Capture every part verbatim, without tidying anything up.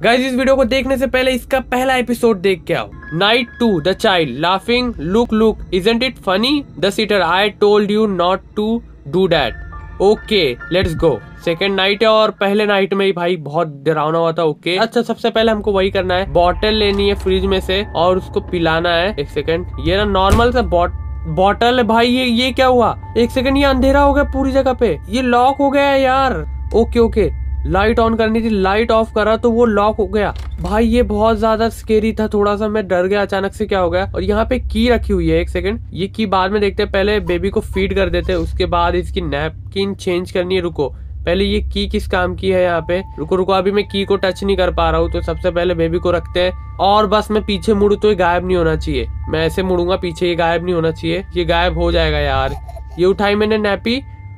Guys इस video को देखने से पहले इसका पहला एपिसोड देख के आओ। Night two the child laughing look look isn't it funny the sitter I told you not to do that. Okay let's go. Second night है और पहले नाइट में ही भाई बहुत डरावना हुआ था। ओके अच्छा सबसे पहले हमको वही करना है, बॉटल लेनी है फ्रिज में से और उसको पिलाना है। एक सेकेंड, ये ना नॉर्मल सा बॉट बॉटल है भाई। ये ये क्या हुआ? एक सेकंड, ये अंधेरा हो गया पूरी जगह पे, ये लॉक हो गया है यार। ओके ओके लाइट ऑन करनी थी, लाइट ऑफ करा तो वो लॉक हो गया भाई। ये बहुत ज्यादा स्केरी था, थोड़ा सा मैं डर गया अचानक से क्या हो गया। और यहाँ पे की रखी हुई है, एक सेकंड ये की बाद में देखते हैं। पहले बेबी को फीड कर देते हैं, उसके बाद इसकी नैपकिन चेंज करनी है। रुको पहले ये की किस काम की है यहाँ पे? रुको रुको अभी मैं की को टच नहीं कर पा रहा हूँ, तो सबसे पहले बेबी को रखते हैं। और बस मैं पीछे मुड़ू तो ये गायब नहीं होना चाहिए, मैं ऐसे मुड़ूंगा पीछे, ये गायब नहीं होना चाहिए। ये गायब हो जाएगा यार। ये उठाई मैंने नैपी,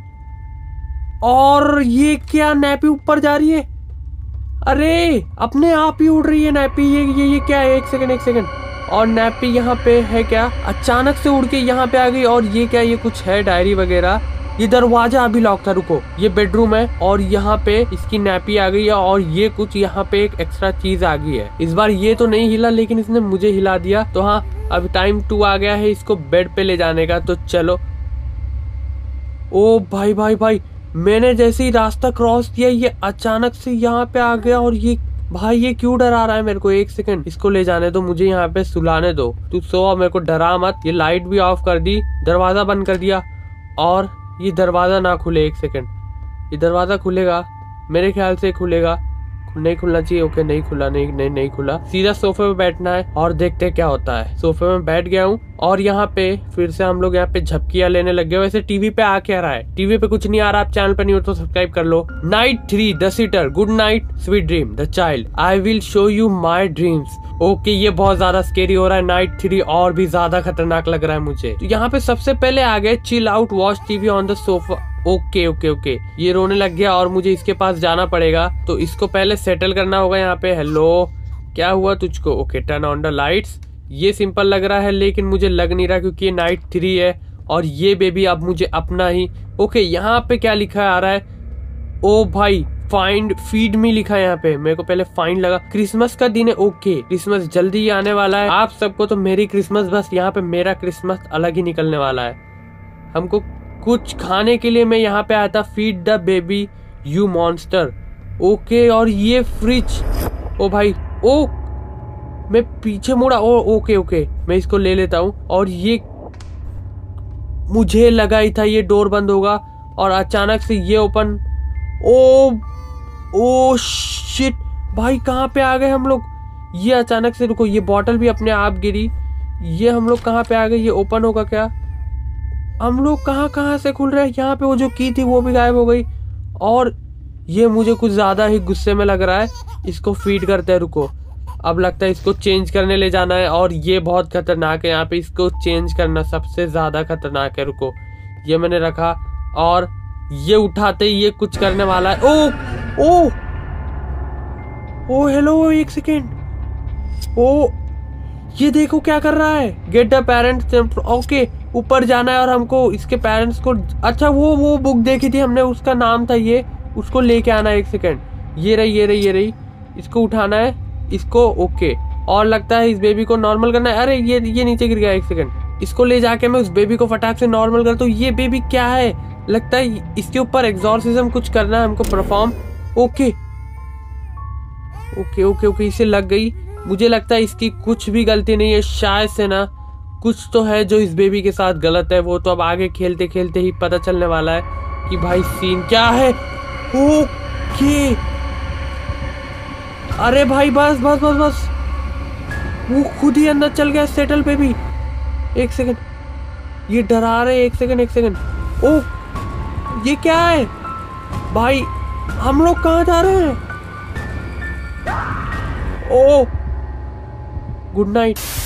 और ये क्या नैपी ऊपर जा रही है? अरे अपने आप ही उड़ रही है नैपी। ये ये ये क्या है? एक सेकंड एक सेकंड, और नैपी यहाँ पे है क्या? अचानक से उड़ के यहाँ पे आ गई। और ये क्या, ये कुछ है डायरी वगैरह। ये दरवाजा अभी लॉक था। रुको ये बेडरूम है और यहाँ पे इसकी नैपी आ गई है, और ये कुछ यहाँ पे एक एक्स्ट्रा चीज आ गई है। इस बार ये तो नहीं हिला, लेकिन इसने मुझे हिला दिया। तो हाँ अब टाइम टू आ गया है इसको बेड पे ले जाने का, तो चलो। ओ भाई भाई भाई, मैंने जैसे ही रास्ता क्रॉस किया ये अचानक से यहाँ पे आ गया। और ये भाई ये क्यों डरा रहा है मेरे को? एक सेकंड इसको ले जाने दो, मुझे यहाँ पे सुलाने दो। तू सो, मेरे को डरा मत। ये लाइट भी ऑफ कर दी, दरवाजा बंद कर दिया, और ये दरवाजा ना खुले। एक सेकंड, ये दरवाजा खुलेगा मेरे ख्याल से, खुलेगा नहीं खुलना चाहिए। ओके नहीं खुला, नहीं नहीं नहीं खुला। सीधा सोफे पे बैठना है और देखते क्या होता है। सोफे में बैठ गया हूँ और यहाँ पे फिर से हम लोग यहाँ पे झपकियां लेने लग गए। वैसे टीवी पे आ क्या रहा है? टीवी पे कुछ नहीं आ रहा। आप चैनल पे नहीं हो तो सब्सक्राइब कर लो। Night three the sitter good night sweet dream the child I will show you my dreams. Okay ये बहुत ज्यादा स्केरी हो रहा है। नाइट थ्री और भी ज्यादा खतरनाक लग रहा है मुझे। तो यहाँ पे सबसे पहले आ गए chill out watch TV on the sofa. Okay okay okay ये रोने लग गया और मुझे इसके पास जाना पड़ेगा, तो इसको पहले सेटल करना होगा यहाँ पे। हेलो क्या हुआ तुझको? Okay turn on the lights. ये सिंपल लग रहा है लेकिन मुझे लग नहीं रहा, क्योंकि ये नाइट थ्री है और ये बेबी अब मुझे अपना ही। ओके यहाँ पे क्या लिखा आ रहा है? ओ भाई फाइंड फीड में लिखा है यहाँ पे। मेरे को पहले फाइंड लगा। क्रिसमस का दिन है। ओके क्रिसमस जल्दी ही आने वाला है। आप सबको तो मेरी क्रिसमस, बस यहाँ पे मेरा क्रिसमस अलग ही निकलने वाला है। हमको कुछ खाने के लिए मैं यहाँ पे आया था। Feed the baby you monster. Okay और ये फ्रिज। ओ भाई ओ मैं पीछे मुड़ा। ओ ओके ओके मैं इसको ले लेता हूँ। और ये मुझे लगा ही था ये डोर बंद होगा और अचानक से ये ओपन। ओ ओ शिट भाई कहाँ पे आ गए हम लोग? ये अचानक से, रुको ये बॉटल भी अपने आप गिरी। ये हम लोग कहाँ पे आ गए? ये ओपन होगा क्या? हम लोग कहाँ कहाँ से खुल रहे हैं? यहाँ पे वो जो की थी वो भी गायब हो गई। और ये मुझे कुछ ज्यादा ही गुस्से में लग रहा है। इसको फीड करते हैं। रुको अब लगता है इसको चेंज करने ले जाना है, और ये बहुत खतरनाक है। यहाँ पे इसको चेंज करना सबसे ज्यादा खतरनाक है। रुको ये मैंने रखा, और ये उठाते ही ये कुछ करने वाला है। ओ ओ ओ हेलो एक सेकेंड। ओ ये देखो क्या कर रहा है। Get the parents. ओके ऊपर जाना है और हमको इसके पेरेंट्स को, अच्छा वो वो बुक देखी थी हमने, उसका नाम था ये, उसको लेके आना है। एक सेकेंड ये रही ये रही ये रही इसको उठाना है इसको। ओके और लगता है इस बेबी को नॉर्मल करना है। अरे ये ये नीचे गिर गया। एक सेकेंड इसको ले जाके मैं उस बेबी को फटाक से नॉर्मल करता हूँ। ये बेबी क्या है? लगता है इसके ऊपर एग्जॉर्सिज्म कुछ करना है हमको perform. Okay okay okay okay इसे लग गई। मुझे लगता है इसकी कुछ भी गलती नहीं है शायद से ना, कुछ तो है जो इस बेबी के साथ गलत है। वो तो अब आगे खेलते खेलते ही पता चलने वाला है कि भाई सीन क्या है। ओके अरे भाई बस बस बस बस वो खुद ही अंदर चल गया सेटल पे भी। एक सेकंड ये डरा रहे। एक सेकंड एक सेकंड ओ ये क्या है भाई? हम लोग कहाँ जा रहे हैं? Oh good night.